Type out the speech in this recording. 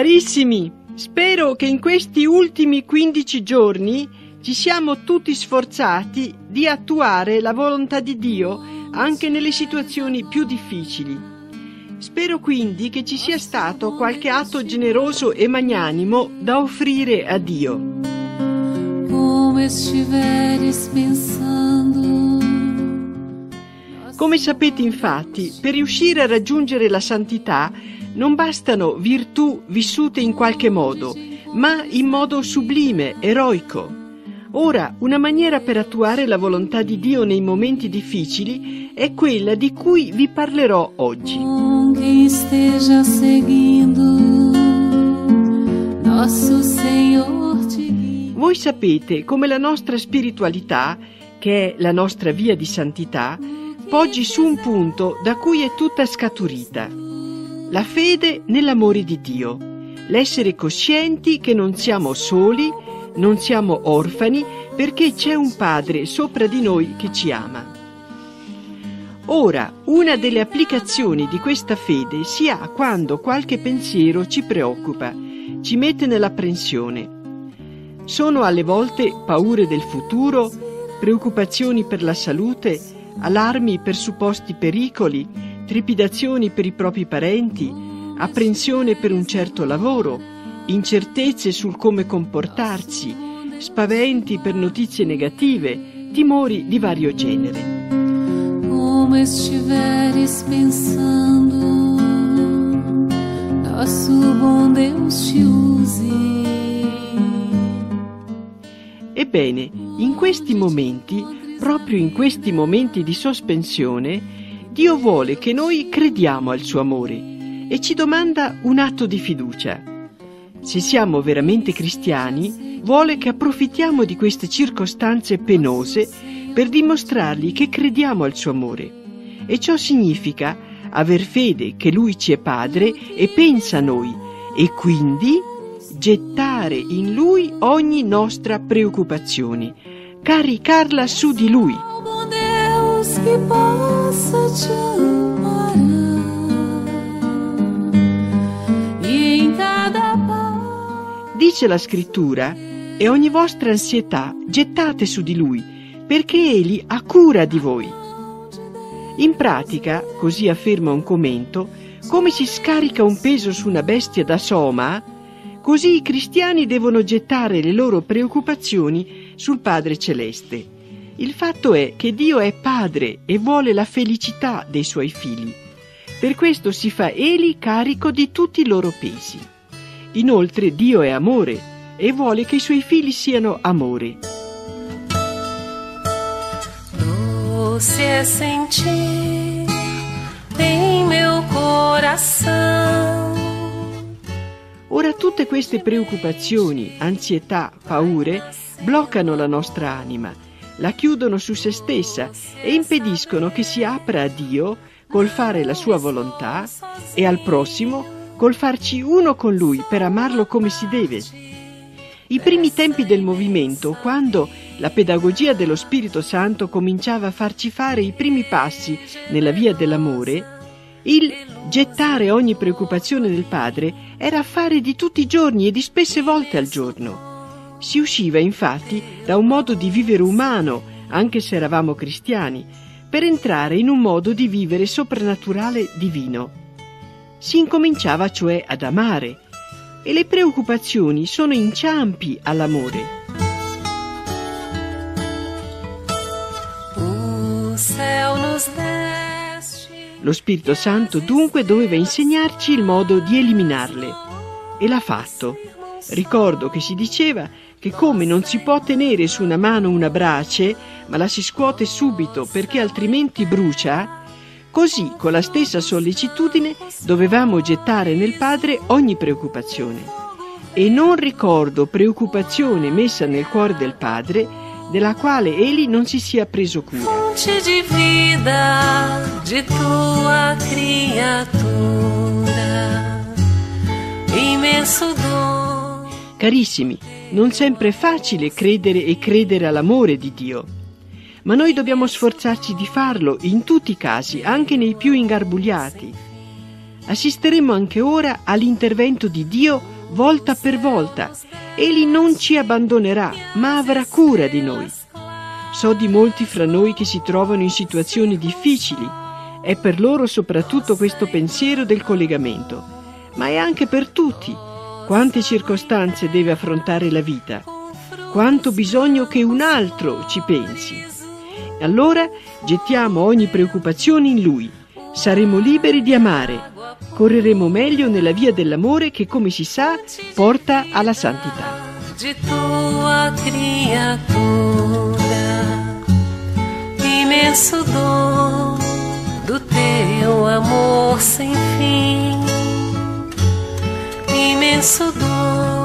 Carissimi, spero che in questi ultimi 15 giorni ci siamo tutti sforzati di attuare la volontà di Dio anche nelle situazioni più difficili. Spero quindi che ci sia stato qualche atto generoso e magnanimo da offrire a Dio. Come estiveres pensando. Come sapete infatti, per riuscire a raggiungere la santità non bastano virtù vissute in qualche modo, ma in modo sublime, eroico. Ora, una maniera per attuare la volontà di Dio nei momenti difficili è quella di cui vi parlerò oggi. Quem esteja seguindo, nosso Senhor te guia. Voi sapete come la nostra spiritualità, che è la nostra via di santità, poggi su un punto da cui è tutta scaturita: la fede nell'amore di Dio, l'essere coscienti che non siamo soli, non siamo orfani, perché c'è un Padre sopra di noi che ci ama. Ora, una delle applicazioni di questa fede si ha quando qualche pensiero ci preoccupa, ci mette nell'apprensione. Sono alle volte paure del futuro, preoccupazioni per la salute, allarmi per supposti pericoli, trepidazioni per i propri parenti, apprensione per un certo lavoro, incertezze sul come comportarsi, spaventi per notizie negative, timori di vario genere. Come estiveres pensando, nosso bom Deus te use. Ebbene, in questi momenti, proprio in questi momenti di sospensione, Dio vuole che noi crediamo al suo amore e ci domanda un atto di fiducia. Se siamo veramente cristiani, vuole che approfittiamo di queste circostanze penose per dimostrargli che crediamo al suo amore. E ciò significa aver fede che Lui ci è Padre e pensa a noi, e quindi gettare in Lui ogni nostra preoccupazione, caricarla su di Lui. Bom Deus que possa te amparar, e em cada passo. Dice la Scrittura: e ogni vostra ansietà gettate su di Lui, perché Egli ha cura di voi. In pratica, così afferma un commento, come si scarica un peso su una bestia da soma, così i cristiani devono gettare le loro preoccupazioni sul Padre Celeste. Il fatto è che Dio è Padre e vuole la felicità dei Suoi figli. Per questo si fa Egli carico di tutti i loro pesi. Inoltre Dio è amore e vuole che i Suoi figli siano amore. Doce é sentir em meu coração. Ora tutte queste preoccupazioni, ansietà, paure bloccano la nostra anima, la chiudono su se stessa e impediscono che si apra a Dio col fare la sua volontà e al prossimo col farci uno con Lui per amarlo come si deve. I primi tempi del movimento, quando la pedagogia dello Spirito Santo cominciava a farci fare i primi passi nella via dell'amore, il gettare ogni preoccupazione del Padre era fare di tutti i giorni e di spesse volte al giorno. Si usciva infatti da un modo di vivere umano, anche se eravamo cristiani, per entrare in un modo di vivere soprannaturale divino. Si incominciava cioè ad amare, e le preoccupazioni sono inciampi all'amore. O céu nos deste. Lo Spirito Santo dunque doveva insegnarci il modo di eliminarle, e l'ha fatto. Ricordo che si diceva che come non si può tenere su una mano una brace, ma la si scuote subito perché altrimenti brucia, così con la stessa sollecitudine dovevamo gettare nel Padre ogni preoccupazione. E non ricordo preoccupazione messa nel cuore del Padre della quale Egli non si sia preso cura. Fonte di vida de tua criatura, immenso dono. Carissimi, non sempre è facile credere e credere all'amore di Dio, ma noi dobbiamo sforzarci di farlo in tutti i casi, anche nei più ingarbugliati. Assisteremo anche ora all'intervento di Dio volta per volta. Egli non ci abbandonerà, ma avrà cura di noi. So di molti fra noi che si trovano in situazioni difficili. È per loro soprattutto questo pensiero del collegamento, ma è anche per tutti. Quante circostanze deve affrontare la vita, quanto bisogno che un altro ci pensi. Allora gettiamo ogni preoccupazione in Lui, saremo liberi di amare, correremo meglio nella via dell'amore che, come si sa, porta alla santità. De tua criatura, imenso dom do teu amor sem fim, imenso dom